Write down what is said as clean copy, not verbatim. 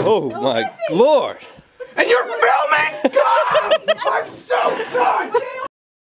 Oh my lord! And you're filming? God! I'm so sorry!